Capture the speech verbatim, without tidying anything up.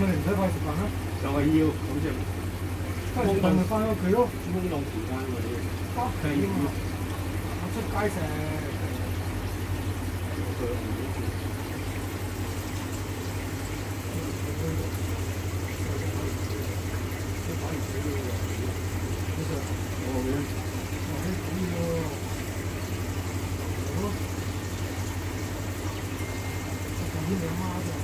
咪你唔使快食飯啦？ 就係要咁就快食飯咪翻屋企咯。 空檔時間嗰啲。 得係嘛？我出街食。你阿媽就〜